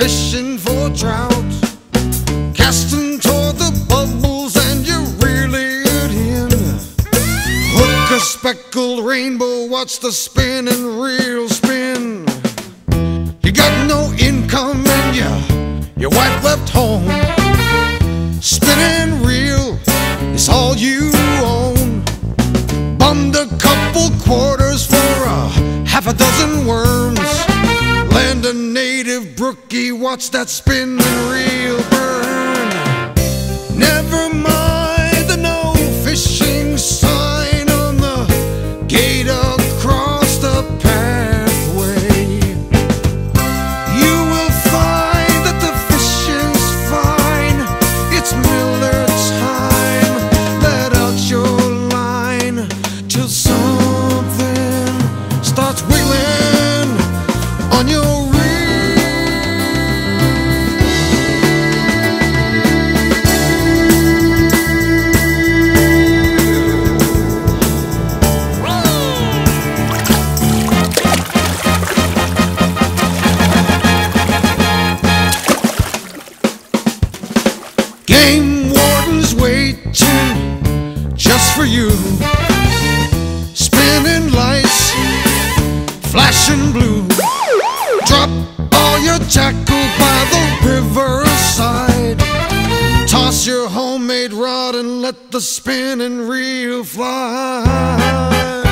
fishing for trout, casting toward the bubbles and you reel it in. Hook a speckled rainbow, watch the spinning reel spin. You got no income and your wife left home. Spinning reel is all you own. Bummed a couple quarters for half a dozen worms. Land a native brookie, watch that spinning reel burn. Never mind the no fishing sign on the gate across the pathway. You will find that the fishing's fine. It's Mueller time. Let out your line till something starts wiggling on your game warden's waiting just for you. Spinning lights, flashing blue. Drop all your tackle by the riverside. Toss your homemade rod and let the spinning reel fly.